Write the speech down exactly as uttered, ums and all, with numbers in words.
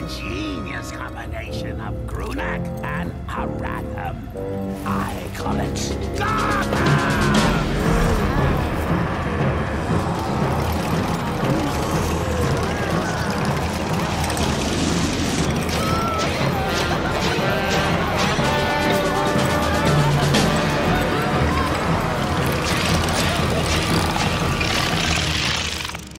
ingenious combination of Grunak and Garthim. I call it Garthim!